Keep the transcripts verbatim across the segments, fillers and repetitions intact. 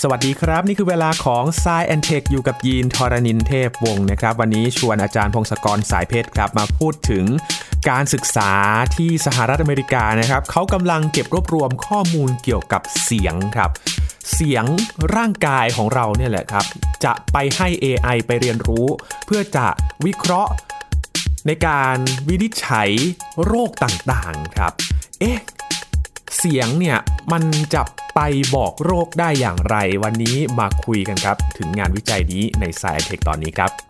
สวัสดีครับนี่คือเวลาของ Science แอนด์ Tech อยู่กับยีนทรณินเทพวงศ์นะครับวันนี้ชวนอาจารย์พงศกรสายเพชรครับมาพูดถึงการศึกษาที่สหรัฐอเมริกานะครับเขากำลังเก็บรวบรวมข้อมูลเกี่ยวกับเสียงครับเสียงร่างกายของเราเนี่ยแหละครับจะไปให้ เอ ไอ ไปเรียนรู้เพื่อจะวิเคราะห์ในการวินิจฉัยโรคต่างๆครับเอ๊ะเสียงเนี่ยมันจะไปบอกโรคได้อย่างไรวันนี้มาคุยกันครับถึงงานวิจัยนี้ใน Science Tech ตอนนี้ครับ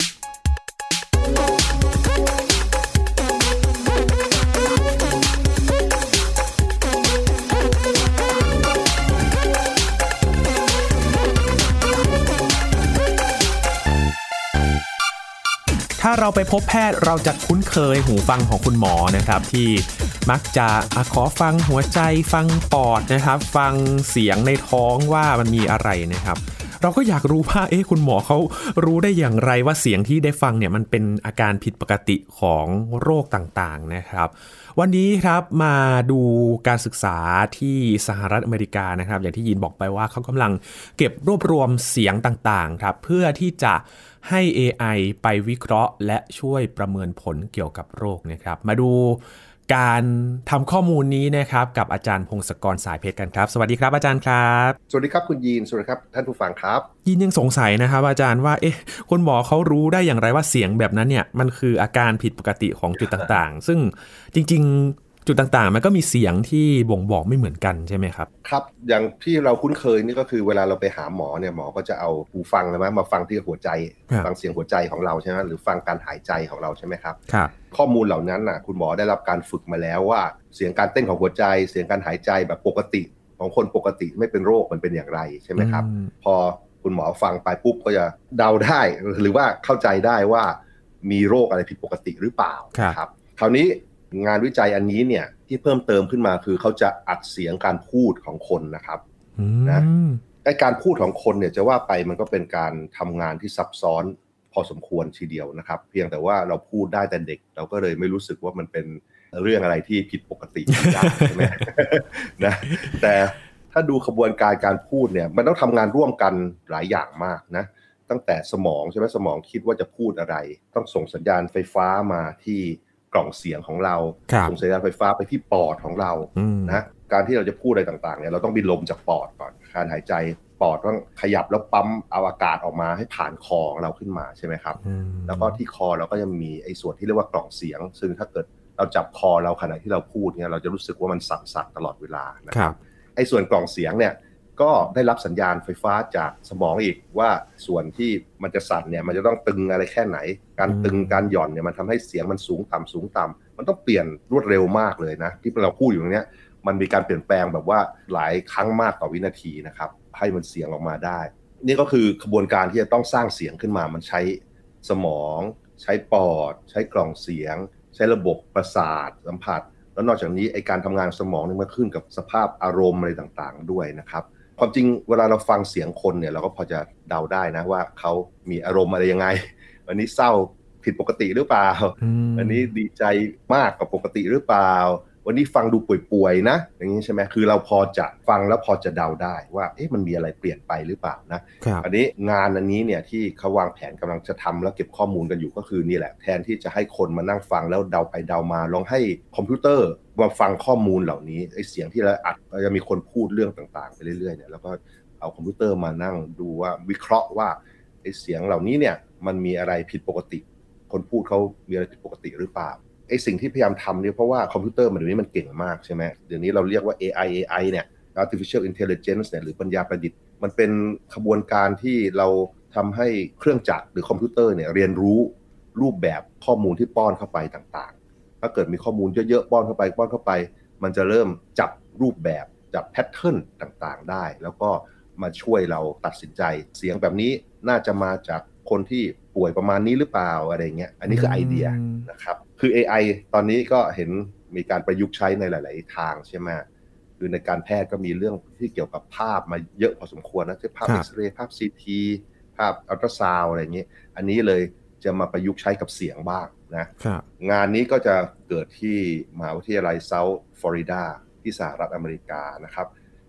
ถ้าเราไปพบแพทย์เราจะคุ้นเคยหูฟังของคุณหมอนะครับที่มักจะขอฟังหัวใจฟังปอดนะครับฟังเสียงในท้องว่ามันมีอะไรนะครับเราก็อยากรู้ว่าเอ๊ะคุณหมอเขารู้ได้อย่างไรว่าเสียงที่ได้ฟังเนี่ยมันเป็นอาการผิดปกติของโรคต่างๆนะครับวันนี้ครับมาดูการศึกษาที่สหรัฐอเมริกานะครับอย่างที่ยินบอกไปว่าเขากำลังเก็บรวบรวมเสียงต่างๆครับเพื่อที่จะให้ เอ ไอ ไปวิเคราะห์และช่วยประเมินผลเกี่ยวกับโรคนะครับมาดูการทำข้อมูลนี้นะครับกับอาจารย์พงศกรสายเพชรกันครับสวัสดีครับอาจารย์ครับสวัสดีครับคุณยีนสวัสดีครับท่านผู้ฟังครับยีนยังสงสัยนะครับอาจารย์ว่าเอ๊ะคุณหมอเขารู้ได้อย่างไรว่าเสียงแบบนั้นเนี่ยมันคืออาการผิดปกติของจุดต่างๆ ซึ่งจริงๆจุดต่างๆมันก็มีเสียงที่บ่งบอกไม่เหมือนกันใช่ไหมครับครับอย่างที่เราคุ้นเคยนี่ก็คือเวลาเราไปหาหมอเนี่ยหมอก็จะเอาหูฟังใช่ไหมมาฟังที่หัวใจฟังเสียงหัวใจของเราใช่ไหมหรือฟังการหายใจของเราใช่ไหมครับครับข้อมูลเหล่านั้นน่ะคุณหมอได้รับการฝึกมาแล้วว่าเสียงการเต้นของหัวใจเสียงการหายใจแบบปกติของคนปกติไม่เป็นโรคมันเป็นอย่างไรใช่ไหมครับพอคุณหมอฟังไปปุ๊บก็จะเดาได้หรือว่าเข้าใจได้ว่ามีโรคอะไรผิดปกติหรือเปล่าครับคราวนี้งานวิจัยอันนี้เนี่ยที่เพิ่มเติมขึ้นมาคือเขาจะอัดเสียงการพูดของคนนะครับนะไอ้การพูดของคนเนี่ยจะว่าไปมันก็เป็นการทำงานที่ซับซ้อนพอสมควรทีเดียวนะครับเพียงแต่ว่าเราพูดได้แต่เด็กเราก็เลยไม่รู้สึกว่ามันเป็นเรื่องอะไรที่ผิดปกติใช่ไหมนะแต่ถ้าดูขบวนการการพูดเนี่ยมันต้องทำงานร่วมกันหลายอย่างมากนะตั้งแต่สมองใช่ไหมสมองคิดว่าจะพูดอะไรต้องส่งสัญญาณไฟฟ้ามาที่กล่องเสียงของเราส่งสัญญาณไฟฟ้าไปที่ปอดของเรานะการที่เราจะพูดอะไรต่างๆเนี่ยเราต้องมีลมจากปอดก่อนการหายใจปอดต้องขยับแล้วปั๊มเอาอากาศออกมาให้ผ่านคอของเราขึ้นมาใช่ไหมครับแล้วก็ที่คอเราก็จะมีไอ้ส่วนที่เรียกว่ากล่องเสียงซึ่งถ้าเกิดเราจับคอเราขณะที่เราพูดเนี่ยเราจะรู้สึกว่ามันสั่นๆตลอดเวลานะครับไอ้ส่วนกล่องเสียงเนี่ยก็ได้รับสัญญาณไฟฟ้าจากสมองอีกว่าส่วนที่มันจะสั่นเนี่ยมันจะต้องตึงอะไรแค่ไหนการตึงการหย่อนเนี่ยมันทำให้เสียงมันสูงต่ำสูงต่ำมันต้องเปลี่ยนรวดเร็วมากเลยนะที่เราพูดอยู่ตรงนี้มันมีการเปลี่ยนแปลงแบบว่าหลายครั้งมากต่อวินาทีนะครับให้มันเสียงออกมาได้นี่ก็คือขบวนการที่จะต้องสร้างเสียงขึ้นมามันใช้สมองใช้ปอดใช้กล่องเสียงใช้ระบบประสาทสัมผัสแล้วนอกจากนี้ไอ้การทำงานสมองนี่มันขึ้นกับสภาพอารมณ์อะไรต่างๆด้วยนะครับความจริงเวลาเราฟังเสียงคนเนี่ยเราก็พอจะเดาได้นะว่าเขามีอารมณ์อะไรยังไงวันนี้เศร้าผิดปกติหรือเปล่าวันนี้ดีใจมากกว่าปกติหรือเปล่าวันนี้ฟังดูป่วยๆนะอย่างนี้ใช่ไหมคือเราพอจะฟังแล้วพอจะเดาได้ว่าเอ๊ะมันมีอะไรเปลี่ยนไปหรือเปล่านะอันนี้งานอันนี้เนี่ยที่เขาวางแผนกำลังจะทำแล้วเก็บข้อมูลกันอยู่ก็คือนี่แหละแทนที่จะให้คนมานั่งฟังแล้วเดาไปเดามาลองให้คอมพิวเตอร์มาฟังข้อมูลเหล่านี้ไอ้เสียงที่เราอัดจะมีคนพูดเรื่องต่างๆไปเรื่อยๆเนี่ยแล้วก็เอาคอมพิวเตอร์มานั่งดูว่าวิเคราะห์ว่าไอ้เสียงเหล่านี้เนี่ยมันมีอะไรผิดปกติคนพูดเขามีอะไรผิดปกติหรือเปล่าไอ้สิ่งที่พยายามทำเนี่ยเพราะว่าคอมพิวเตอร์มันเดี๋ยวนี้มันเก่งมากใช่ไหมเดี๋ยวนี้เราเรียกว่า เอ ไอ เอ ไอ เนี่ย artificial intelligence เนี่ยหรือปัญญาประดิษฐ์มันเป็นขบวนการที่เราทำให้เครื่องจักรหรือคอมพิวเตอร์เนี่ยเรียนรู้รูปแบบข้อมูลที่ป้อนเข้าไปต่างๆถ้าเกิดมีข้อมูลเยอะๆป้อนเข้าไปป้อนเข้าไปมันจะเริ่มจับรูปแบบจับแพทเทิร์นต่างๆได้แล้วก็มาช่วยเราตัดสินใจเสียงแบบนี้น่าจะมาจากคนที่ป่วยประมาณนี้หรือเปล่าอะไรเงี้ยอันนี้คือไอเดียนะครับคือ เอ ไอ ตอนนี้ก็เห็นมีการประยุกต์ใช้ในหลายๆทางใช่ไหมคือในการแพทย์ก็มีเรื่องที่เกี่ยวกับภาพมาเยอะพอสมควรนะเช่นภาพเอ็กซเรย์ภาพ ซี ที ภาพอัลตราซาวด์อะไรอย่างนี้อันนี้เลยจะมาประยุกต์ใช้กับเสียงบ้างนะงานนี้ก็จะเกิดที่มหาวิทยาลัยเซาท์ฟลอริดาที่สหรัฐอเมริกานะครับ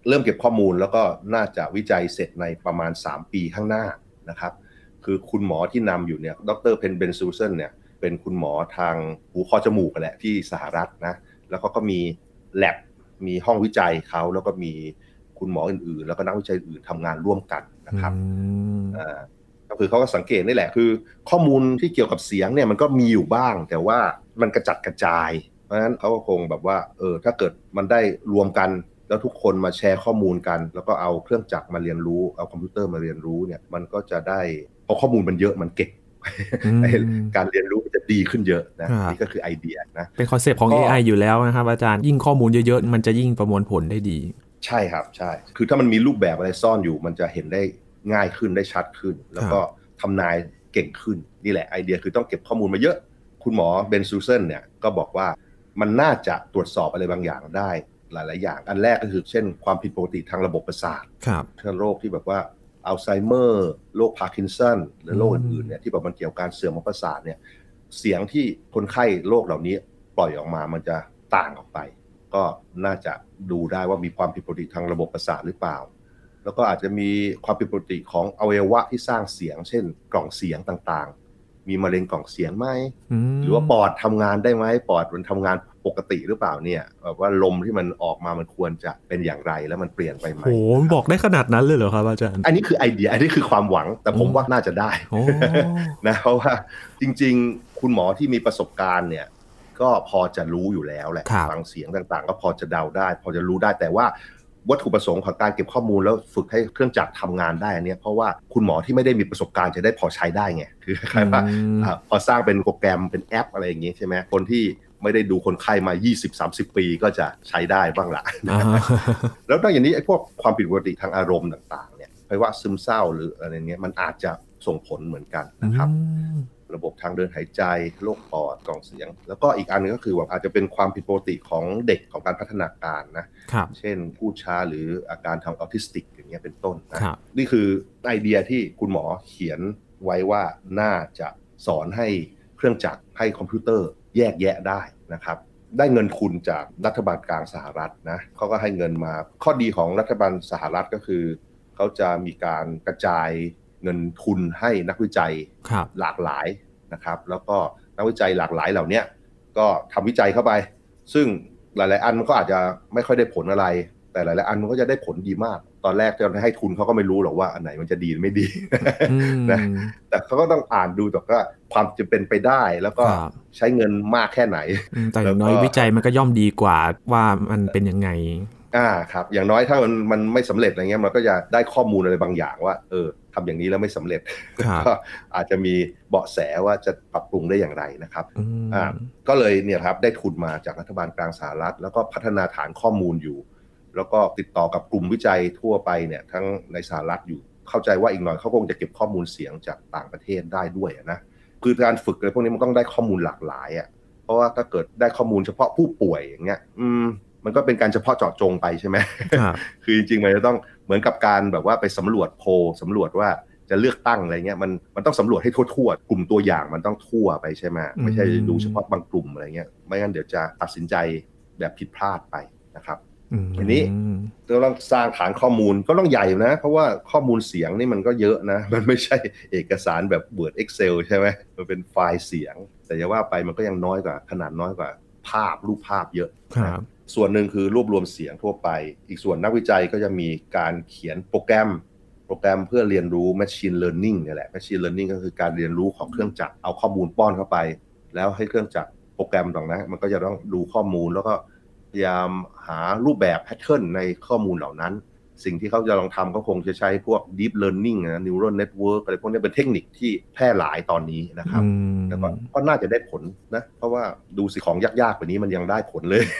เริ่มเก็บข้อมูลแล้วก็น่าจะวิจัยเสร็จในประมาณสามปีข้างหน้านะครับคือคุณหมอที่นำอยู่เนี่ยดรเพนเบนซูเซนเนี่ยเป็นคุณหมอทางหูคอจมูกแหละที่สหรัฐนะแล้วก็ก็มี lab มีห้องวิจัยเขาแล้วก็มีคุณหมออื่นๆแล้วก็นักวิจัยอื่นทำงานร่วมกันนะครับอ่าก็คือเขาก็สังเกตนี่แหละคือข้อมูลที่เกี่ยวกับเสียงเนี่ยมันก็มีอยู่บ้างแต่ว่ามันกระจัดกระจายเพราะฉะนั้นเขาก็คงแบบว่าเออถ้าเกิดมันได้รวมกันแล้วทุกคนมาแชร์ข้อมูลกันแล้วก็เอาเครื่องจักรมาเรียนรู้เอาคอมพิวเตอร์มาเรียนรู้เนี่ยมันก็จะได้พอข้อมูลมันเยอะมันเก่งการเรียนรู้จะดีขึ้นเยอะนะนี่ก็คือไอเดียนะเป็นคอนเซปต์ของ เอ ไอ อยู่แล้วนะครับอาจารย์ยิ่งข้อมูลเยอะๆมันจะยิ่งประมวลผลได้ดีใช่ครับใช่คือถ้ามันมีรูปแบบอะไรซ่อนอยู่มันจะเห็นได้ง่ายขึ้นได้ชัดขึ้นแล้วก็ทำนายเก่งขึ้นนี่แหละไอเดียคือต้องเก็บข้อมูลมาเยอะคุณหมอเบนซูเซนเนี่ยก็บอกว่ามันน่าจะตรวจสอบอะไรบางอย่างได้หลายๆอย่างอันแรกก็คือเช่นความผิดปกติทางระบบประสาทเช่นโรคที่แบบว่าอัลไซเมอร์โรคพาร์กินสันหรือโรคอื่นๆเนี่ยที่แบบมันเกี่ยวกับการเสื่อมของประสาทเนี่ยเสียงที่คนไข้โรคเหล่านี้ปล่อยออกมามันจะต่างออกไปก็น่าจะดูได้ว่ามีความผิดปกติทางระบบประสาทหรือเปล่าแล้วก็อาจจะมีความผิดปกติของอวัยวะที่สร้างเสียงเช่นกล่องเสียงต่างๆมีมะเร็งกล่องเสียงไหมหรือว่าปอดทำงานได้ไหมปอดมันทำงานปกติหรือเปล่าเนี่ยแบบว่าลมที่มันออกมามันควรจะเป็นอย่างไรแล้วมันเปลี่ยนไปไหมโอ้บอกได้ขนาดนั้นเลยเหรอครับอาจารย์อันนี้คือไอเดียอันนี้คือความหวังแต่ผมว่าน่าจะได้นะเพราะว่าจริงๆคุณหมอที่มีประสบการณ์เนี่ยก็พอจะรู้อยู่แล้วแหละฟังเสียงต่างๆก็พอจะเดาได้พอจะรู้ได้แต่ว่าวัตถุประสงค์ของการเก็บข้อมูลแล้วฝึกให้เครื่องจักรทำงานได้อันนี้เพราะว่าคุณหมอที่ไม่ได้มีประสบการณ์จะได้พอใช้ได้ไงคือคล้ายๆว่าพอสร้างเป็นโปรแกรมเป็นแอปอะไรอย่างงี้ใช่ไหมคนที่ไม่ได้ดูคนไข้มา ยี่สิบถึงสามสิบ ปีก็จะใช้ได้บ้างละแล้วนอกจากนี้ไอ้พวกความผิดปกติทางอารมณ์ต่างๆเนี่ยไม่ว่าซึมเศร้าหรืออะไรเงี้ยมันอาจจะส่งผลเหมือนกันนะครับระบบทางเดินหายใจโรคปอดกล่องเสียงแล้วก็อีกอันนึงก็คือว่าอาจจะเป็นความผิดปกติของเด็กของการพัฒนาการนะเช่นพูดช้าหรืออาการทางออทิสติกอย่างเงี้ยเป็นต้นนะนี่คือไอเดียที่คุณหมอเขียนไว้ว่าน่าจะสอนให้เครื่องจักรให้คอมพิวเตอร์แยกแยะได้นะครับได้เงินทุนจากรัฐบาลกลางสหรัฐนะเขาก็ให้เงินมาข้อดีของรัฐบาลสหรัฐก็คือเขาจะมีการกระจายเงินทุนให้นักวิจัยหลากหลายนะครับแล้วก็นักวิจัยหลากหลายเหล่านี้ก็ทำวิจัยเข้าไปซึ่งหลายๆอันมันก็อาจจะไม่ค่อยได้ผลอะไรแต่หลายๆอันมันก็จะได้ผลดีมากตอนแรกจะให้ทุนเขาก็ไม่รู้หรอกว่าอันไหนมันจะดีหรือไม่ดีนะแต่เขาก็ต้องอ่านดูแต่ว่าความจะเป็นไปได้แล้วก็ใช้เงินมากแค่ไหนแต่อย่างน้อยวิจัยมันก็ย่อมดีกว่าว่ามันเป็นยังไงอ่าครับอย่างน้อยถ้ามันมันไม่สำเร็จอะไรเงี้ยมันก็จะได้ข้อมูลอะไรบางอย่างว่าเออทำอย่างนี้แล้วไม่สำเร็จก็อาจจะมีเบาะแสว่าจะปรับปรุงได้อย่างไรนะครับอ่าก็เลยเนี่ยครับได้ทุนมาจากรัฐบาลกลางสหรัฐแล้วก็พัฒนาฐานข้อมูลอยู่แล้วก็ติดต่อกับกลุ่มวิจัยทั่วไปเนี่ยทั้งในสหรัฐอยู่เข้าใจว่าอีกหน่อยเขาคงจะเก็บข้อมูลเสียงจากต่างประเทศได้ด้วยนะคือการฝึกอะไรพวกนี้มันต้องได้ข้อมูลหลากหลายอ่ะเพราะว่าถ้าเกิดได้ข้อมูลเฉพาะผู้ป่วยอย่างเงี้ยอืมมันก็เป็นการเฉพาะเจาะจงไปใช่ไหม คือจริงๆมันจะต้องเหมือนกับการแบบว่าไปสำรวจโพลสำรวจว่าจะเลือกตั้งอะไรเงี้ยมันมันต้องสำรวจให้ทั่วๆกลุ่มตัวอย่างมันต้องทั่วไปใช่ไหมไม่ใช่ดูเฉพาะบางกลุ่มอะไรเงี้ยไม่งั้นเดี๋ยวจะตัดสินใจแบบผิดพลาดไปนะครับทีนี้เราต้องสร้างฐานข้อมูลก็ต้องใหญ่นะเพราะว่าข้อมูลเสียงนี่มันก็เยอะนะมันไม่ใช่เอกสารแบบ Word Excel ใช่ไหมมันเป็นไฟล์เสียงแต่จะว่าไปมันก็ยังน้อยกว่าขนาดน้อยกว่าภาพรูปภาพเยอะนะส่วนหนึ่งคือรวบรวมเสียงทั่วไปอีกส่วนนักวิจัยก็จะมีการเขียนโปรแกรมโปรแกรมเพื่อเรียนรู้ Machine Learning นี่แหละ Machine Learning ก็คือการเรียนรู้ของเครื่องจักรเอาข้อมูลป้อนเข้าไปแล้วให้เครื่องจักรโปรแกรมตรงนั้นมันก็จะต้องดูข้อมูลแล้วก็พยายามหารูปแบบแพทเทิร์นในข้อมูลเหล่านั้นสิ่งที่เขาจะลองทำก็คงจะใช้พวก Deep Learning นะ Neural Network อะไรพวกนี้เป็นเทคนิคที่แพร่หลายตอนนี้นะครับแล้วก็ก็น่าจะได้ผลนะเพราะว่าดูสิของยากๆกว่านี้มันยังได้ผลเลย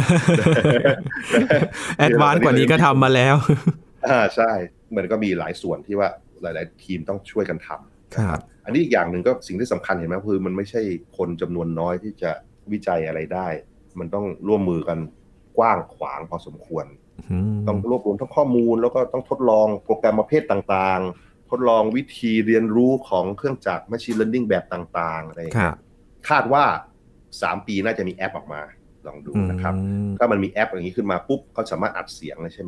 แอดวานซ์กว่านี้ก็ทำมาแล้วอ่าใช่มันก็มีหลายส่วนที่ว่าหลายๆทีมต้องช่วยกันทำครับอันนี้อีกอย่างหนึ่งก็สิ่งที่สำคัญเห็นไหมคือมันไม่ใช่คนจำนวนน้อยที่จะวิจัยอะไรได้มันต้องร่วมมือกันกว้างขวางพอสมควรต้องรวบรวมทั้งข้อมูลแล้วก็ต้องทดลองโปรแกรมประเภทต่างๆทดลองวิธีเรียนรู้ของเครื่องจักร Machine Learning แบบต่างๆอะไรอย่างเงี้ยคาดว่าสามปีน่าจะมีแอปออกมาลองดูนะครับถ้ามันมีแอปอย่างนี้ขึ้นมาปุ๊บเขาสามารถอัดเสียงเลยใช่ไหม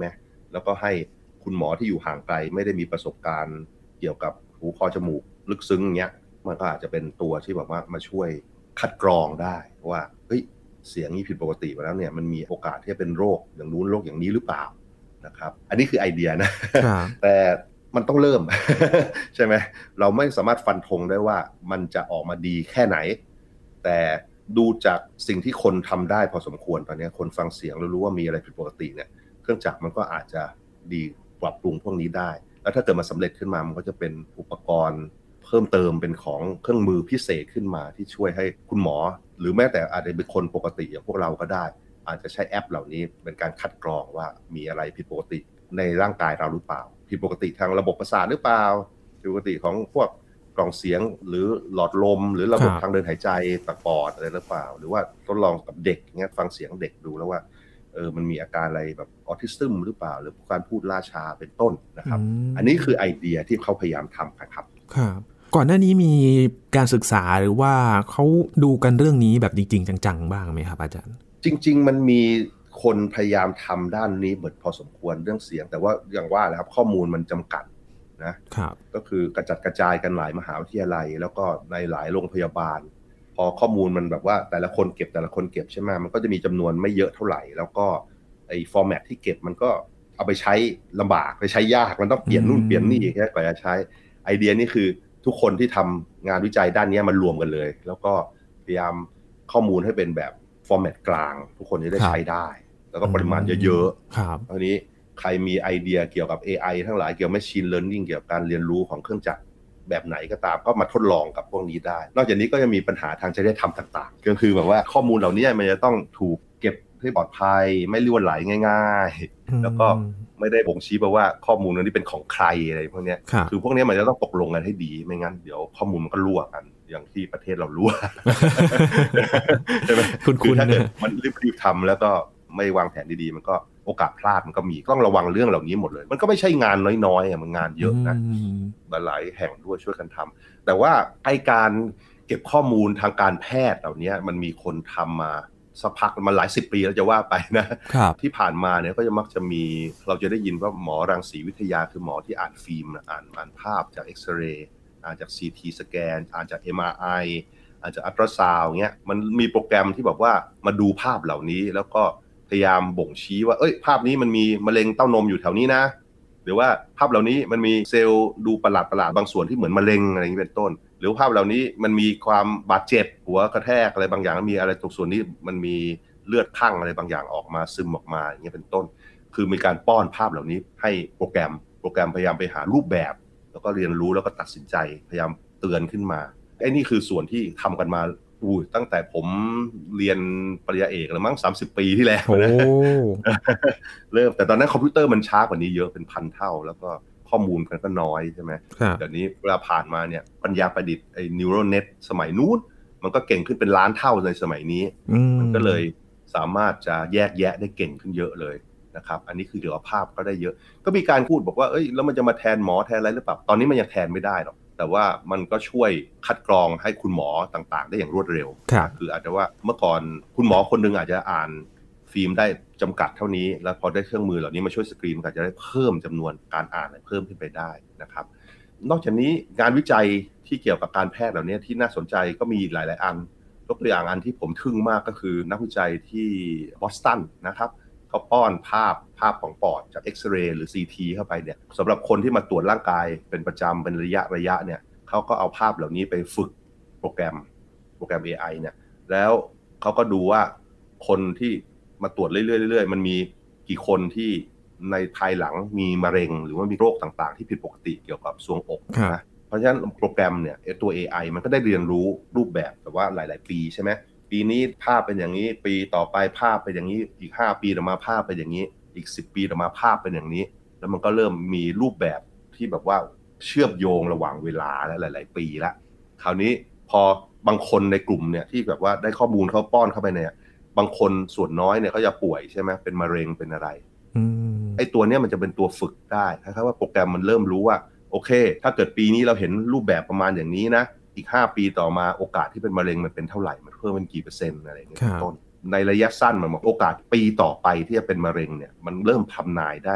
แล้วก็ให้คุณหมอที่อยู่ห่างไกลไม่ได้มีประสบการณ์เกี่ยวกับหูคอจมูกลึกซึ้งเงี้ยมันก็อาจจะเป็นตัวที่แบบว่ามาช่วยคัดกรองได้ว่าเฮ้ยเสียงนี้ผิดปกติไปแล้วเนี่ยมันมีโอกาสที่จะเป็นโรคอย่างนู้นโรคอย่างนี้หรือเปล่านะครับอันนี้คือไอเดียนะ แต่มันต้องเริ่ม ใช่ไหมเราไม่สามารถฟันธงได้ว่ามันจะออกมาดีแค่ไหนแต่ดูจากสิ่งที่คนทำได้พอสมควรตอนนี้คนฟังเสียงแล้วรู้ว่ามีอะไรผิดปกติเนี่ยเครื่องจักรมันก็อาจจะดีปรับปรุงพวกนี้ได้แล้วถ้าเกิดมาสำเร็จขึ้นมามันก็จะเป็นอุปกรณ์เพิ่มเติมเป็นของเครื่องมือพิเศษขึ้นมาที่ช่วยให้คุณหมอหรือแม้แต่อาจจะเป็นคนปกติอย่างพวกเราก็ได้อาจจะใช้แอปเหล่านี้เป็นการคัดกรองว่ามีอะไรผิดปกติในร่างกายเราหรือเปล่าผิดปกติทางระบบประสาทหรือเปล่าผิดปกติของพวกกล่องเสียงหรือหลอดลมหรือระบบทางเดินหายใจปากปอดอะไรหรือเปล่าหรือว่าทดลองกับเด็กเงี้ยฟังเสียงเด็กดูแล้วว่าเออมันมีอาการอะไรแบบออทิซึมหรือเปล่าหรือการพูดล่าช้าเป็นต้นนะครับอันนี้คือไอเดียที่เขาพยายามทำครับครับก่อนหน้านี้มีการศึกษาหรือว่าเขาดูกันเรื่องนี้แบบจริงๆจังๆบ้างไหมครับอาจารย์จริงๆมันมีคนพยายามทำด้านนี้เบิดพอสมควรเรื่องเสียงแต่ว่าอย่างว่าแหละครับข้อมูลมันจำกัดนะครับก็คือกระจัดกระจายกันหลายมหาวิทยาลัยแล้วก็ในหลายโรงพยาบาลพอข้อมูลมันแบบว่าแต่ละคนเก็บแต่ละคนเก็บใช่ไหมมันก็จะมีจำนวนไม่เยอะเท่าไหร่แล้วก็ไอ้ฟอร์แมตที่เก็บมันก็เอาไปใช้ลำบากไปใช้ยากมันต้องเปลี่ยนนู่นเปลี่ยนนี่แค่กว่าจะใช้ไอเดียนี่คือทุกคนที่ทำงานวิจัยด้านนี้มันรวมกันเลยแล้วก็พยายามข้อมูลให้เป็นแบบฟอร์แมตกลางทุกคนจะได้ใช้ได้แล้วก็ปริมาณเยอะๆทีนี้ใครมีไอเดียเกี่ยวกับ เอ ไอ ทั้งหลายเกี่ยวกับ Machine Learning เกี่ยวกับการเรียนรู้ของเครื่องจักรแบบไหนก็ตามก็มาทดลองกับพวกนี้ได้นอกจากนี้ก็จะมีปัญหาทางจริยธรรมต่างๆก็คือแบบว่าข้อมูลเหล่านี้มันจะต้องถูกเก็บให้ปลอดภัยไม่รั่วไหลง่ายๆแล้วก็ไม่ได้บ่งชี้ไปว่าข้อมูลนั้นเป็นของใครอะไรพวกนี้คือพวกนี้มันจะต้องตกลงกันให้ดีไม่งั้นเดี๋ยวข้อมูลมันก็รั่วกันอย่างที่ประเทศเรารั่วใช่ไหมคือถ้าเกิดมันรีบๆทำแล้วก็ไม่วางแผนดีๆมันก็โอกาสพลาดมันก็มีต้องระวังเรื่องเหล่านี้หมดเลยมันก็ไม่ใช่งานน้อยๆอ่ะมันงานเยอะนะหลายแห่งด้วยช่วยกันทำแต่ว่าไอ้การเก็บข้อมูลทางการแพทย์เหล่านี้มันมีคนทำมาสักพักมาหลายสิบปีแล้วจะว่าไปนะที่ผ่านมาเนี่ยก็จะมักจะมีเราจะได้ยินว่าหมอรังสีวิทยาคือหมอที่อ่านฟิล์มอ่านอ่านภาพจากเอ็กซเรย์อ่านจาก ซี ที สแกนอ่านจาก เอ็ม อาร์ ไอ อ่านจากอัลตราซาวด์เงี้ยมันมีโปรแกรมที่บอกว่ามาดูภาพเหล่านี้แล้วก็พยายามบ่งชี้ว่าเอ้ยภาพนี้มันมีมะเร็งเต้านมอยู่แถวนี้นะหรือว่าภาพเหล่านี้มันมีเซลล์ดูประหลาดประหลาดบางส่วนที่เหมือนมะเร็งอะไรอย่างนี้เป็นต้นหรือภาพเหล่านี้มันมีความบาดเจ็บหัวกระแทกอะไรบางอย่างมีอะไรตรงส่วนนี้มันมีเลือดคั่งอะไรบางอย่างออกมาซึมออกมาอย่างนี้เป็นต้นคือมีการป้อนภาพเหล่านี้ให้โปรแกรมโปรแกรมพยายามไปหารูปแบบแล้วก็เรียนรู้แล้วก็ตัดสินใจพยายามเตือนขึ้นมาไอ้นี่คือส่วนที่ทำกันมาอู้ตั้งแต่ผมเรียนปริญญาเอกแล้วมั้งสามสิบปีที่แล้วนะ เริ่มแต่ตอนนั้นคอมพิวเตอร์มันช้ากว่านี้เยอะเป็นพันเท่าแล้วก็ข้อมูลมันก็น้อยใช่ไหมเดี๋ยวนี้เวลาผ่านมาเนี่ยปัญญาประดิษฐ์ไอ้ neural net สมัยนู้นมันก็เก่งขึ้นเป็นล้านเท่าในสมัยนี้มันก็เลยสามารถจะแยกแยะได้เก่งขึ้นเยอะเลยนะครับอันนี้คือเกี่ยวกับภาพก็ได้เยอะก็มีการพูดบอกว่าเอ้ยแล้วมันจะมาแทนหมอแทนอะไรหรือเปล่าตอนนี้มันยังแทนไม่ได้หรอกแต่ว่ามันก็ช่วยคัดกรองให้คุณหมอต่างๆได้อย่างรวดเร็วคืออาจจะว่าเมื่อก่อนคุณหมอคนนึงอาจจะอ่านฟิล์มได้จำกัดเท่านี้แล้วพอได้เครื่องมือเหล่านี้มาช่วยสกรีนก็จะได้เพิ่มจำนวนการอ่านเพิ่มขึ้นไปได้นะครับนอกจากนี้งานวิจัยที่เกี่ยวกับการแพทย์เหล่านี้ที่น่าสนใจก็มีหลายๆอันยกตัวอย่างอันที่ผมทึ่งมากก็คือนักวิจัยที่บอสตันนะครับเขาป้อนภาพภาพของปอดจากเอ็กซเรย์หรือ ซี ที เข้าไปเนี่ยสำหรับคนที่มาตรวจร่างกายเป็นประจำเป็นระยะระยะเนี่ยเขาก็เอาภาพเหล่านี้ไปฝึกโปรแกรมโปรแกรม เอ ไอ เนี่ยแล้วเขาก็ดูว่าคนที่มาตรวจเรื่อยๆๆมันมีกี่คนที่ในภายหลังมีมะเร็งหรือว่ามีโรคต่างๆที่ผิดปกติเกี่ยวกับทรวงอกนะเพราะฉะนั้นโปรแกรมเนี่ยตัว เอ ไอ มันก็ได้เรียนรู้รูปแบบแต่ว่าหลายๆปีใช่ไหมปีนี้ภาพเป็นอย่างนี้ปีต่อไปภาพเป็นอย่างนี้อีกห้าปีต่อมาภาพเป็นอย่างนี้อีกสิบปีต่อมาภาพเป็นอย่างนี้แล้วมันก็เริ่มมีรูปแบบที่แบบว่าเชื่อมโยงระหว่างเวลาและหลายๆปีละคราวนี้พอบางคนในกลุ่มเนี่ยที่แบบว่าได้ข้อมูลเขาป้อนเข้าไปเนี่ยบางคนส่วนน้อยเนี่ยเขาจะป่วยใช่ไหมเป็นมะเร็งเป็นอะไรไอ้ตัวเนี้ยมันจะเป็นตัวฝึกได้นะครับว่าโปรแกรมมันเริ่มรู้ว่าโอเคถ้าเกิดปีนี้เราเห็นรูปแบบประมาณอย่างนี้นะอีกห้าปีต่อมาโอกาสที่เป็นมะเร็งมันเป็นเท่าไหร่มันเพิ่มเป็นกี่เปอร์เซ็นต์อะไรอย่างเงี้ยต้นในระยะสั้นมันบอกโอกาสปีต่อไปที่จะเป็นมะเร็งเนี่ยมันเริ่มทำนายได้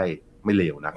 ไม่เลวนัก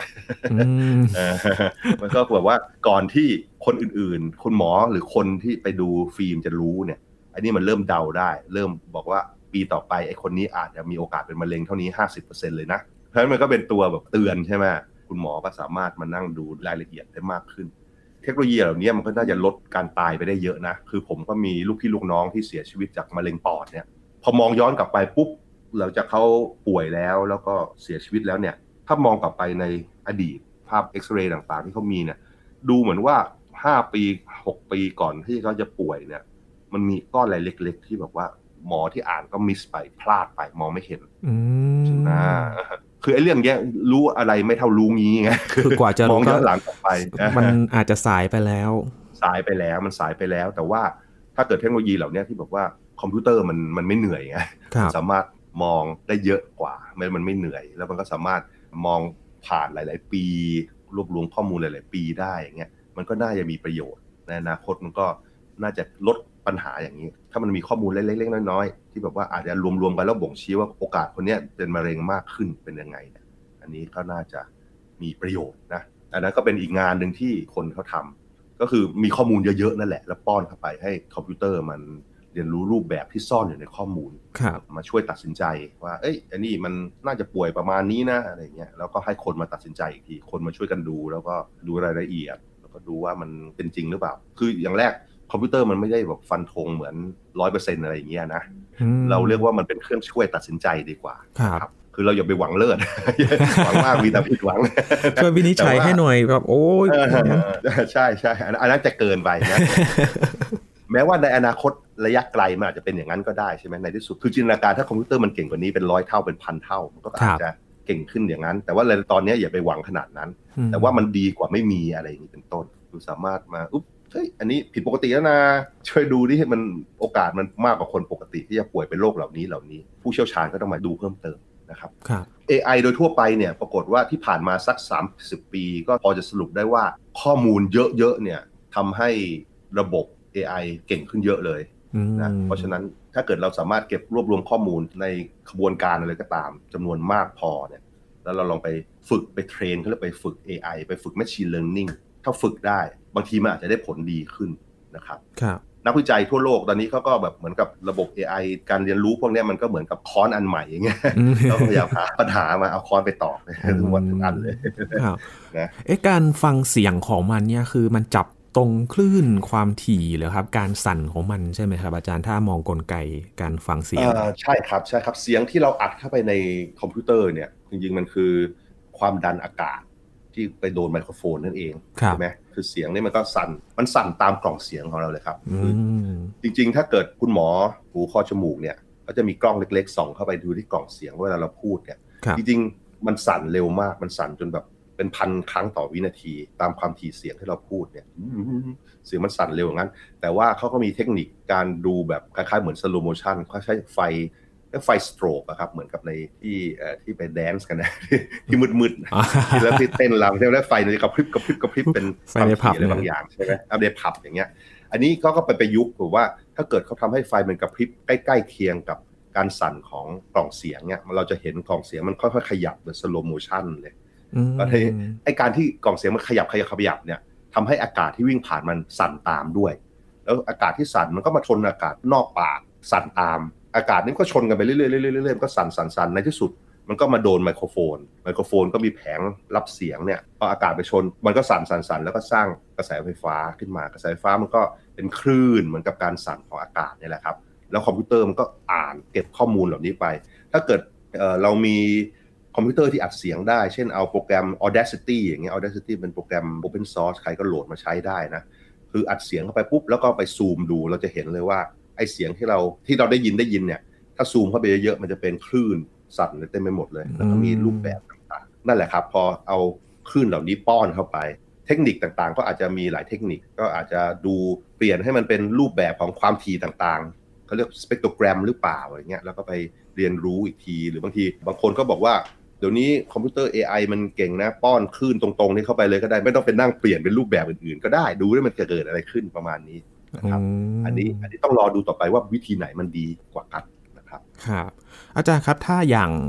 มันก็แบบว่าก่อนที่คนอื่นๆคุณหมอหรือคนที่ไปดูฟิล์มจะรู้เนี่ยอันนี้มันเริ่มเดาได้เริ่มบอกว่าปีต่อไปไอ้คนนี้อาจจะมีโอกาสเป็นมะเร็งเท่านี้ ห้าสิบเปอร์เซ็นต์ เลยนะเพราะฉะนั้นมันก็เป็นตัวแบบเตือนใช่ไหมคุณหมอก็สามารถมานั่งดูรายละเอียดได้มากขึ้นเทคโนโลยีเหล่านี้มันก็น่าจะลดการตายไปได้เยอะนะคือผมก็มีลูกพี่ลูกน้องที่เสียชีวิตจากมะเร็งปอดเนี่ยพอมองย้อนกลับไปปุ๊บหลังจากเขาป่วยแล้วแล้วก็เสียชีวิตแล้วเนี่ยถ้ามองกลับไปในอดีตภาพเอ็กซเรย์ต่างๆที่เขามีเนี่ยดูเหมือนว่าห้าปีหกปีก่อนที่เขาจะป่วยเนี่ยมันมีก้อนอะไรเล็กๆที่แบบว่าหมอที่อ่านก็มิสไปพลาดไปมองไม่เห็นใช่ไหมคือไอ้เรื่องเนี้ยรู้อะไรไม่เท่ารู้งี้ไงคือกว่าจะมองย้อนหลังกลับไปมันอาจจะสายไปแล้วสายไปแล้วมันสายไปแล้วแต่ว่าถ้าเกิดเทคโนโลยีเหล่านี้ที่บอกว่าคอมพิวเตอร์มันมันไม่เหนื่อยไงสามารถมองได้เยอะกว่ามันมันไม่เหนื่อยแล้วมันก็สามารถมองผ่านหลายๆปีรวบรวมข้อมูลหลายๆปีได้อย่างเงี้ยมันก็น่าจะมีประโยชน์ในอนาคตมันก็น่าจะลดปัญหาอย่างนี้ถ้ามันมีข้อมูลเล็กๆน้อยๆที่แบบว่าอาจจะรวมๆกันแล้วบ่งชี้ว่าโอกาสคนนี้เป็นมะเร็งมากขึ้นเป็นยังไงเนี่ยอันนี้ก็น่าจะมีประโยชน์นะอันนั้นก็เป็นอีกงานหนึ่งที่คนเขาทำก็คือมีข้อมูลเยอะๆนั่นแหละแล้วป้อนเข้าไปให้คอมพิวเตอร์มันเรียนรู้รูปแบบที่ซ่อนอยู่ในข้อมูลมาช่วยตัดสินใจว่าเอ้ยอันนี้มันน่าจะป่วยประมาณนี้นะอะไรเงี้ยแล้วก็ให้คนมาตัดสินใจอีกทีคนมาช่วยกันดูแล้วก็ดูรายละเอียดแล้วก็ดูว่ามันเป็นจริงหรือเปล่าคืออย่างแรกคอมพิวเตอร์มันไม่ได้แบบฟันธงเหมือน ร้อยเปอร์เซ็นต์ อะไรอย่างเงี้ยนะเราเรียกว่ามันเป็นเครื่องช่วยตัดสินใจดีกว่าครับคือเราอย่าไปหวังเลิศ หวังมากมีแต่ผิดหวังช่วยวินิจฉัยให้หน่อยแบบโอ้ยใช่ใช่อันนั้นจะเกินไปนะแม้ว่าในอนาคตระยะไกลมันอาจจะเป็นอย่างนั้นก็ได้ใช่ไหมในที่สุดคือจินตนาการถ้าคอมพิวเตอร์มันเก่งกว่านี้เป็นร้อยเท่าเป็นพันเท่ามันก็อาจจะเก่งขึ้นอย่างนั้นแต่ว่าในตอนนี้อย่าไปหวังขนาดนั้นแต่ว่ามันดีกว่าไม่มีอะไรอย่างนี้เป็นต้นคือสามารถมาอุ๊บเฮ้ยอันนี้ผิดปกติแล้วนะช่วยดูดิมันโอกาสมันมากกว่าคนปกติที่จะป่วยเป็นโรคเหล่านี้เหล่านี้ผู้เชี่ยวชาญก็ต้องมาดูเพิ่มเติมนะครับ เอ ไอ โดยทั่วไปเนี่ยปรากฏว่าที่ผ่านมาสักสามสิบปีก็พอจะสรุปได้ว่าข้อมูลเยอะๆเนี่ยทำให้ระบบ เอ ไอ เก่งขึ้นเยอะเลยนะเพราะฉะนั้นถ้าเกิดเราสามารถเก็บรวบรวมข้อมูลในขบวนการอะไรก็ตามจำนวนมากพอเนี่ยแล้วเราลองไปฝึกไปเทรนเขาเรียกไปฝึก เอ ไอ ไปฝึก Machine Learning ถ้าฝึกได้บางทีมันอาจจะได้ผลดีขึ้นนะครับนักวิจัยทั่วโลกตอนนี้เขาก็แบบเหมือนกับระบบ เอ ไอ การเรียนรู้พวกนี้มันก็เหมือนกับค้อนอันใหม่อย่างเงี้ยเราพยายามหาปัญหามาเอาค้อนไปตอบทุกวันทุกอันเลยนะเอ๊ะการฟังเสียงของมันเนี่ยคือมันจับตรงคลื่นความถี่หรือครับการสั่นของมันใช่ไหมครับอาจารย์ถ้ามองกลไกการฟังเสียงใช่ครับใช่ครับเสียงที่เราอัดเข้าไปในคอมพิวเตอร์เนี่ยจริงๆมันคือความดันอากาศที่ไปโดนไมโครโฟนนั่นเองใช่ไหมคือเสียงนี่มันก็สั่นมันสั่นตามกล่องเสียงของเราเลยครับจริงๆถ้าเกิดคุณหมอหูคอจมูกเนี่ยก็จะมีกล้องเล็กๆส่องเข้าไปดูที่กล่องเสียงเวลาเราพูดเนี่ยจริงๆมันสั่นเร็วมากมันสั่นจนแบบเป็นพันครั้งต่อวินาทีตามความถี่เสียงที่เราพูดเนี่ยเสียงมันสั่นเร็วอย่างนั้นแต่ว่าเขาก็มีเทคนิคการดูแบบคล้ายๆเหมือนสโลโมชั่นเขาใช้ไฟไฟสโตรกอะครับเหมือนกับในที่ที่ไปแดนซ์กันนะที่มืดๆที่แล้วที่เต้นรำแล้วไฟมันจะกระพริบกระพริบกระพริบเป็นไฟในผับอะไรบางอย่างใช่ไหมอัปเดตผับอย่างเงี้ยอันนี้เขาก็ไปประยุกต์ถูกว่าถ้าเกิดเขาทำให้ไฟมันกระพริบใกล้ๆเคียงกับการสั่นของกล่องเสียงเนี่ยเราจะเห็นกล่องเสียงมันค่อยๆขยับเป็นสโลโมชั่นเลยก็ให้ไอการที่กล่องเสียงมันขยับขยับขยับเนี่ยทำให้อากาศที่วิ่งผ่านมันสั่นตามด้วยแล้วอากาศที่สั่นมันก็มาชนอากาศนอกปากสั่นตามอากาศนี้ก็ชนกันไปเรื่อยๆเรื่อยๆเรื่อยๆก็สั่นสั่นสั่นในที่สุดมันก็มาโดนไมโครโฟนไมโครโฟนก็มีแผงรับเสียงเนี่ยพออากาศไปชนมันก็สั่นสั่นสั่นแล้วก็สร้างกระแสไฟฟ้าขึ้นมากระแสไฟฟ้ามันก็เป็นคลื่นเหมือนกับการสั่นของอากาศนี่แหละครับแล้วคอมพิวเตอร์มันก็อ่านเก็บข้อมูลเหล่านี้ไปถ้าเกิดเอ่อเรามีคอมพิวเตอร์ที่อัดเสียงได้เช่นเอาโปรแกรม Audacity อย่างเงี้ย Audacity เป็นโปรแกรม Open Source ใครก็โหลดมาใช้ได้นะคืออัดเสียงเข้าไปปุ๊บแล้วก็ไปซูมดูเราจะเห็นเลยว่าไอ้เสียงที่เราที่เราได้ยินได้ยินเนี่ยถ้าซูมเข้าไปเยอะๆมันจะเป็นคลื่นสั่นเต็มไปหมดเลยแล้วก็มีรูปแบบต่างๆนั่นแหละครับพอเอาคลื่นเหล่านี้ป้อนเข้าไปเทคนิคต่างๆก็อาจจะมีหลายเทคนิคก็อาจจะดูเปลี่ยนให้มันเป็นรูปแบบของความถี่ต่างๆเขาเรียกสเปกโทรแกรมหรือเปล่าอะไรเงี้ยแล้วก็ไปเรียนรู้อีกทีหรือบางทีบางคนก็บอกว่าเดี๋ยวนี้คอมพิวเตอร์ เอ ไอ มันเก่งนะป้อนคลื่นตรงๆนี้เข้าไปเลยก็ได้ไม่ต้องเป็นนั่งเปลี่ยนเป็นรูปแบบอื่นๆก็ได้ดูได้มันจะเกิดอะไรขึ้นประมาณนี้นะครับอันนี้อันนี้ต้องรอดูต่อไปว่าวิธีไหนมันดีกว่ากันนะครับครับอาจารย์ครับถ้าอย่าง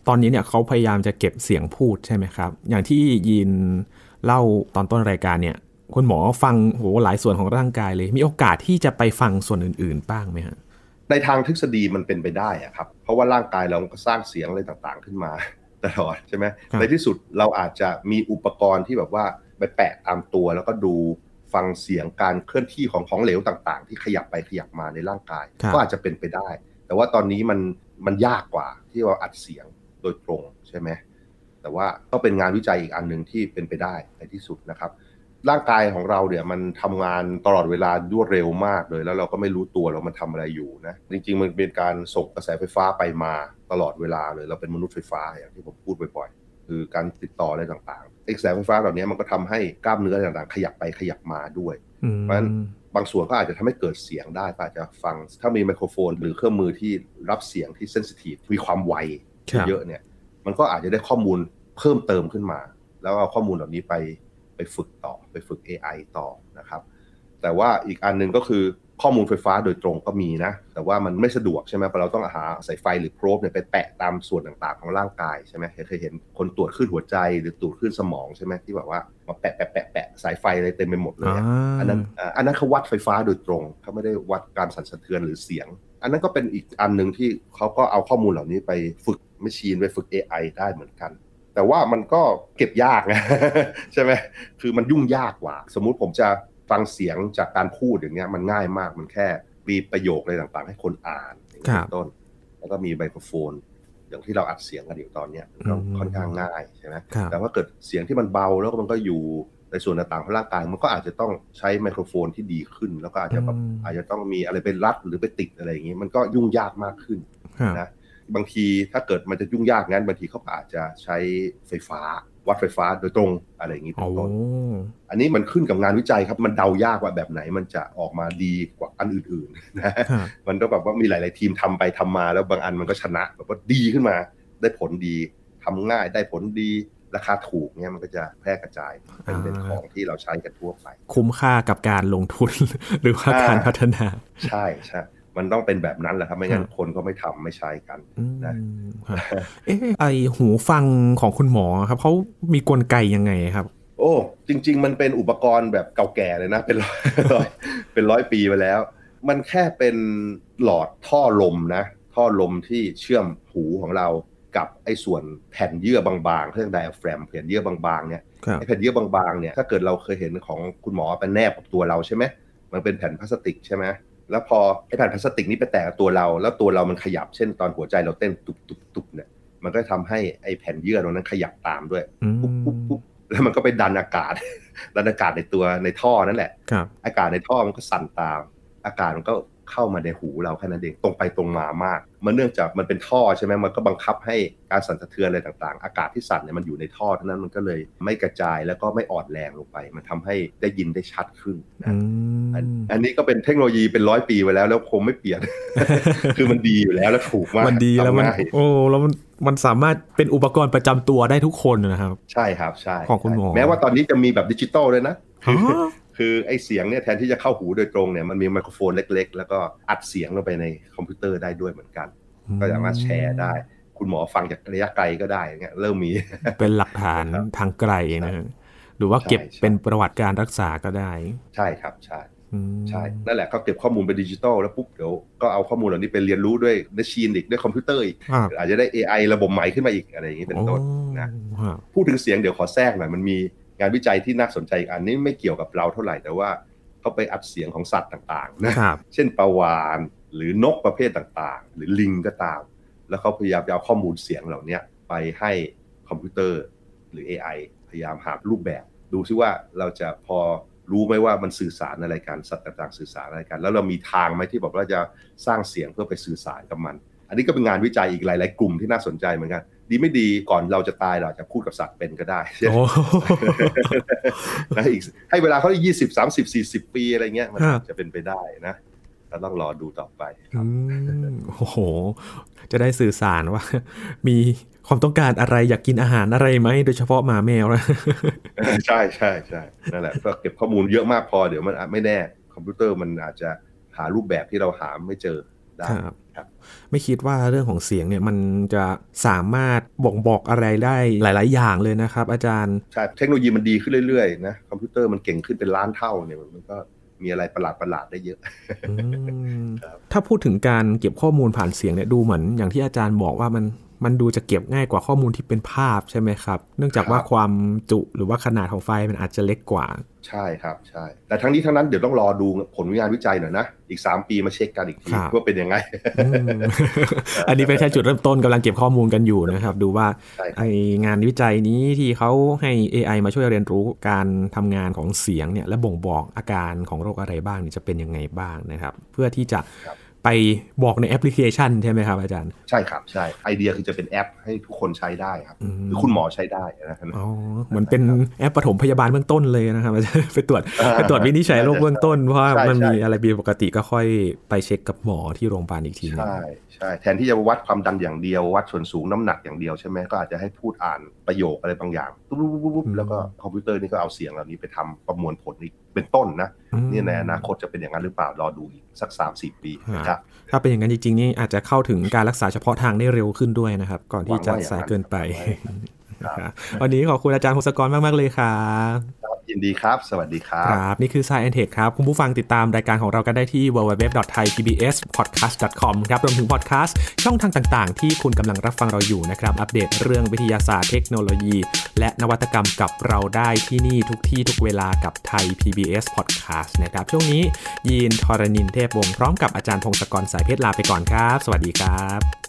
ตอนนี้เนี่ยเขาพยายามจะเก็บเสียงพูดใช่ไหมครับอย่างที่ยินเล่าตอนต้นรายการเนี่ยคุณหมอฟังโหหลายส่วนของร่างกายเลยมีโอกาสที่จะไปฟังส่วนอื่นๆบ้างไหมฮะในทางทฤษฎีมันเป็นไปได้อะครับเพราะว่าร่างกายเราก็สร้างเสียงอะไรต่างๆขึ้นมาตลอดใช่ไหมในที่สุดเราอาจจะมีอุปกรณ์ที่แบบว่าไปแปะตามตัวแล้วก็ดูฟังเสียงการเคลื่อนที่ของของเหลวต่างๆที่ขยับไปขยับมาในร่างกายก็อาจจะเป็นไปได้แต่ว่าตอนนี้มันมันยากกว่าที่เราอัดเสียงโดยตรงใช่ไหมแต่ว่าก็เป็นงานวิจัยอีกอันนึงที่เป็นไปได้ในที่สุดนะครับร่างกายของเราเนี่ยมันทำงานตลอดเวลารวดเร็วมากเลยแล้วเราก็ไม่รู้ตัวเรามันทำอะไรอยู่นะจริงๆมันเป็นการส่งกระแสไฟฟ้าไปมาตลอดเวลาเลยเราเป็นมนุษย์ไฟฟ้าอย่างที่ผมพูดบ่อยๆคือการติดต่ออะไรต่างๆกระแสไฟฟ้าเหล่านี้มันก็ทำให้กล้ามเนื้อต่างๆขยับไปขยับมาด้วยเพราะฉะนั้นบางส่วนก็อาจจะทำให้เกิดเสียงได้อาจจะฟังถ้ามีไมโครโฟนหรือเครื่องมือที่รับเสียงที่เซนซิทีฟมีความไวเยอะเนี่ยมันก็อาจจะได้ข้อมูลเพิ่มเติมขึ้นมาแล้วเอาข้อมูลเหล่านี้ไปไปฝึกต่อไปฝึก เอ ไอ ต่อนะครับแต่ว่าอีกอันนึงก็คือข้อมูลไฟฟ้าโดยตรงก็มีนะแต่ว่ามันไม่สะดวกใช่ไหมเพราะเราต้องหาสายไฟหรือโพรบเนี่ยไปแปะตามส่วนต่างๆของร่างกายใช่ไหมเคยเห็นคนตรวจคลื่นหัวใจหรือตรวจคลื่นสมองใช่ไหมที่แบบว่ามาแปะแปะแปะแปะสายไฟอะไรเต็มไปหมดเลยอันนั้นอันนั้นเขาวัดไฟฟ้าโดยตรงเขาไม่ได้วัดการสั่นสะเทือนหรือเสียงอันนั้นก็เป็นอีกอันนึงที่เขาก็เอาข้อมูลเหล่านี้ไปฝึกแมชชีนไปฝึก เอ ไอ ได้เหมือนกันแต่ว่ามันก็เก็บยากนะ ใช่ไหมคือมันยุ่งยากกว่าสมมุติผมจะฟังเสียงจากการพูดอย่างเงี้ยมันง่ายมากมันแค่มีประโยคอะไรต่างๆให้คนอ่านอย่างนี้เป็นต้นแล้วก็มีไมโครโฟนอย่างที่เราอัดเสียงกันอยู่ตอนเนี้ยก็ค่อนข้างง่ายใช่ไหมแต่ว่าเกิดเสียงที่มันเบาแล้วมันก็อยู่ในส่วนต่างๆของร่างกายมันก็อาจจะต้องใช้ไมโครโฟนที่ดีขึ้นแล้วก็อาจจะแบบอาจจะต้องมีอะไรไปรัดหรือไปติดอะไรอย่างงี้มันก็ยุ่งยากมากขึ้นนะบางทีถ้าเกิดมันจะยุ่งยากงั้นบางทีเขาอาจจะใช้ไฟฟ้าวัดไฟฟ้าโดยตรงอะไรอย่างนี้เป็นต้นอันนี้มันขึ้นกับงานวิจัยครับมันเดายากว่าแบบไหนมันจะออกมาดีกว่าอันอื่นๆนะมันต้องแบบว่ามีหลายๆทีมทำไปทำมาแล้วบางอันมันก็ชนะแบบว่าดีขึ้นมาได้ผลดีทำง่ายได้ผลดีราคาถูกเนี่ยมันก็จะแพร่กระจายเป็นเป็นของที่เราใช้กันทั่วไปคุ้มค่ากับการลงทุนหรือว่าการพัฒนาใช่ใช่มันต้องเป็นแบบนั้นแหละครับไม่งั้นคนก็ไม่ทำไม่ใช้กันนะเอ๊ะไอหูฟังของคุณหมอครับเขามีกลไกยังไงครับโอ้จริงๆมันเป็นอุปกรณ์แบบเก่าแก่เลยนะเป็นร้อยเป็นร้อยปีไปแล้วมันแค่เป็นหลอดท่อลมนะท่อลมที่เชื่อมหูของเรากับไอ้ส่วนแผ่นเยื่อบางๆเรื่องไดอะแฟรมแผ่นเยื่อบางๆเนี่ยไอ้แผ่นเยื่อบางๆเนี่ยถ้าเกิดเราเคยเห็นของคุณหมอเป็นแนบกับตัวเราใช่ไหมมันเป็นแผ่นพลาสติกใช่ไหมแล้วพอไอ้แผ่นพลาสติกนี้ไปแตะกับตัวเราแล้วตัวเรามันขยับเช่นตอนหัวใจเราเต้นตุบๆๆเนี่ยมันก็ทำให้ไอ้แผ่นเยื่อตรงนั้นขยับตามด้วยปุ๊บๆๆแล้วมันก็ไปดันอากาศดันอากาศในตัวในท่อนั่นแหละอากาศในท่อมันก็สั่นตามอากาศมันก็เข้ามาในหูเราแค่นั้นเองตรงไปตรงมามากมันเนื่องจากมันเป็นท่อใช่ไหมมันก็บังคับให้การสั่นสะเทือนอะไรต่างๆอากาศที่สั่นเนี่ยมันอยู่ในท่อเท่านั้นมันก็เลยไม่กระจายแล้วก็ไม่อ่อนแรงลงไปมันทำให้ได้ยินได้ชัดขึ้นนะอันนี้ก็เป็นเทคโนโลยีเป็นร้อยปีไปแล้วแล้วคงไม่เปลี่ยน คือมันดีอยู่แล้วแล้วถูกมากมันดีแล้วมันโอ้แล้วมันมันสามารถเป็นอุปกรณ์ประจำตัวได้ทุกคนนะครับใช่ครับใช่ของคุณหมอแม้ว่าตอนนี้จะมีแบบดิจิตอลเลยนะคือไอ้เสียงเนี่ยแทนที่จะเข้าหูโดยตรงเนี่ยมันมีไมโครโฟนเล็กๆแล้วก็อัดเสียงลงไปในคอมพิวเตอร์ได้ด้วยเหมือนกันก็สามารถแชร์ได้คุณหมอฟังจากระยะไกลก็ได้เงี้ยเริ่มมีเป็นหลักฐานทางไกลนะหรือว่าเก็บเป็นประวัติการรักษาก็ได้ใช่ครับใช่ใช่นั่นแหละเขาเก็บข้อมูลเป็นดิจิตอลแล้วปุ๊บเดี๋ยวก็เอาข้อมูลเหล่านี้ไปเรียนรู้ด้วยแมชชีนอีกด้วยคอมพิวเตอร์อีกอาจจะได้ เอ ไอ ระบบใหม่ขึ้นมาอีกอะไรอย่างนี้เป็นต้นนะพูดถึงเสียงเดี๋ยวขอแทรกหน่อยมันมีงานวิจัยที่น่าสนใจอันนี้ไม่เกี่ยวกับเราเท่าไหร่แต่ว่าเขาไปอัดเสียงของสัตว์ต่างๆนะเช่นปลาวาฬหรือนกประเภทต่างๆหรือลิงก็ตามแล้วเขาพยายามเอาข้อมูลเสียงเหล่านี้ไปให้คอมพิวเตอร์หรือ เอ ไอ พยายามหารูปแบบดูซิว่าเราจะพอรู้ไหมว่ามันสื่อสารอะไรกันสัตว์ต่างๆสื่อสารอะไรกันแล้วเรามีทางไหมที่บอกว่าจะสร้างเสียงเพื่อไปสื่อสารกับมันอันนี้ก็เป็นงานวิจัยอีกหลายๆกลุ่มที่น่าสนใจเหมือนกันดีไม่ดีก่อนเราจะตายเราจะพูดกับสัตว์เป็นก็ได้นะอีกให้เวลาเขายี่สิบ สามสิบ สี่สิบปีอะไรเงี้ยมันจะเป็นไปได้นะเราต้องรอดูต่อไปครับโอ้โหจะได้สื่อสารว่ามีความต้องการอะไรอยากกินอาหารอะไรไหมโดยเฉพาะหมาแมวนะใช่ใช่ใช่นั่นแหละก็เก็บข้อมูลเยอะมากพอเดี๋ยวมันไม่แน่คอมพิวเตอร์มันอาจจะหารูปแบบที่เราหาไม่เจอได้ครับไม่คิดว่าเรื่องของเสียงเนี่ยมันจะสามารถบ่งบอกอะไรได้หลายๆอย่างเลยนะครับอาจารย์ใช่เทคโนโลยีมันดีขึ้นเรื่อยๆนะคอมพิวเตอร์มันเก่งขึ้นเป็นล้านเท่าเนี่ยมันก็มีอะไรประหลาดๆได้เยอะถ้าพูดถึงการเก็บข้อมูลผ่านเสียงเนี่ยดูเหมือนอย่างที่อาจารย์บอกว่ามันมันดูจะเก็บง่ายกว่าข้อมูลที่เป็นภาพใช่ไหมครับเนื่องจากว่าความจุหรือว่าขนาดของไฟล์มันอาจจะเล็กกว่าใช่ครับใช่แต่ทั้งนี้ทั้งนั้นเดี๋ยวต้องรอดูผลงานวิจัยหน่อยนะอีกสามปีมาเช็คกันอีกทีว่าเป็นยังไงอันนี้เป็นแค่จุดเริ่มต้นกำลังเก็บข้อมูลกันอยู่นะครับดูว่าไองานวิจัยนี้ที่เขาให้ เอ ไอ มาช่วยเรียนรู้การทำงานของเสียงเนี่ยและบ่งบอกอาการของโรคอะไรบ้างจะเป็นยังไงบ้างนะครับเพื่อที่จะไปบอกในแอปพลิเคชันใช่ไหมครับอาจารย์ใช่ครับใช่ไอเดียคือจะเป็นแอปให้ทุกคนใช้ได้ครับหรือคุณหมอใช้ได้นะครับอ๋อเหมือนเป็นแอปปฐมพยาบาลเบื้องต้นเลยนะครับไปตรวจไปตรวจวินิจฉัยโรคเบื้องต้นเพราะว่ามันมีอะไรผิดปกติก็ค่อยไปเช็คกับหมอที่โรงพยาบาลอีกทีนึงใช่ใช่แทนที่จะวัดความดันอย่างเดียววัดส่วนสูงน้ำหนักอย่างเดียวใช่ไหมก็อาจจะให้พูดอ่านประโยคอะไรบางอย่างปุ๊บๆๆแล้วก็คอมพิวเตอร์นี่ก็เอาเสียงเหล่านี้ไปทำประมวลผลอีกเป็นต้นนะนี่ในอนาคตจะเป็นอย่างนั้นหรือเปล่ารอดูอีกสัก สามถึงสี่ ปีนะครับถ้าเป็นอย่างนั้นจริงๆนี่อาจจะเข้าถึงการรักษาเฉพาะทางได้เร็วขึ้นด้วยนะครับก่อนที่จะสายเกินไปวันนี้ขอบคุณอาจารย์พงศกรมากๆเลยครับยินดีครับสวัสดีครับครับนี่คือ Science and Tech ครับคุณผู้ฟังติดตามรายการของเรากันได้ที่ ดับเบิลยู ดับเบิลยู ดับเบิลยู ดอท ไทย พี บี เอส พอดแคสต์ ดอท คอม ครับรวมถึงพอดแคสต์ช่องทางต่างๆที่คุณกำลังรับฟังเราอยู่นะครับอัปเดตเรื่องวิทยาศาสตร์เทคโนโลยีและนวัตกรรมกับเราได้ที่นี่ทุกที่ทุกเวลากับไทย พี บี เอส Podcast นะครับช่วงนี้ยีนทรณินเทพวงศ์พร้อมกับอาจารย์พงศกรสายเพชรลาไปก่อนครับสวัสดีครับ